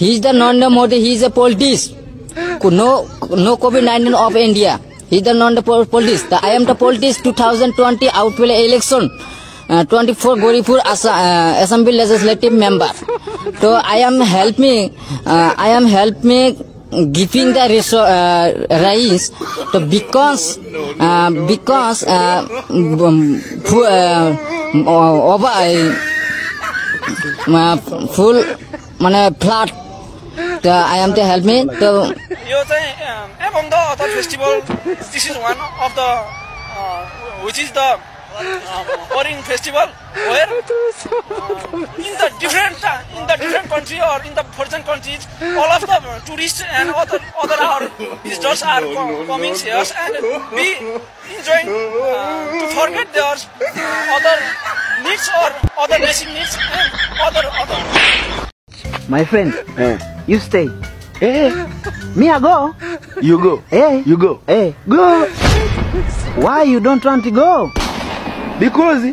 He is the Narendra Modi. He is a politician. No COVID-19 of India. He is the non-politician. I am the politician. 2020 outwell election. 24 Goripur Assembly legislative member. So I am helping giving the rise to because full flat. I am to help me to. Among the other festival, this is one of the which is the Oring festival, where in the different country or in the foreign countries, all of the tourists and other our visitors are coming here and be enjoying to forget their other needs or other basic needs and other. My friend, you stay. Me I go. You go. You go. Go. Why you don't want to go? Because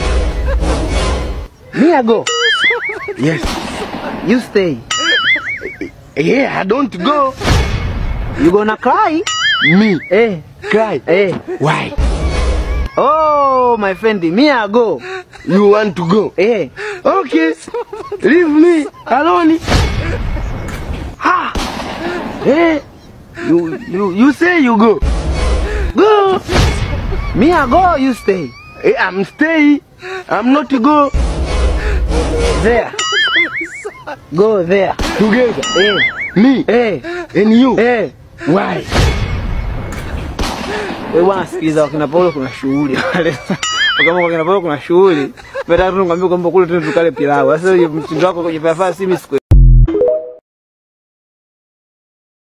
me I go. Yes. You stay. Yeah, I don't go. You gonna cry? Me? Cry? Why? Oh, my friend, me I go. You want to go? Okay. Leave me alone. You say you go. Go. Me I go, you stay. I'm stay. I'm not to go. There. Go there. Together. Me. And you. Why? Wewe sikiza wakina Paulo kuna shughuli wale. Kama wakina Paulo kuna shughuli. Peta tunamwambia kwamba kule tukale pilau. Sasa mtindo wako kwenye fafasi mimi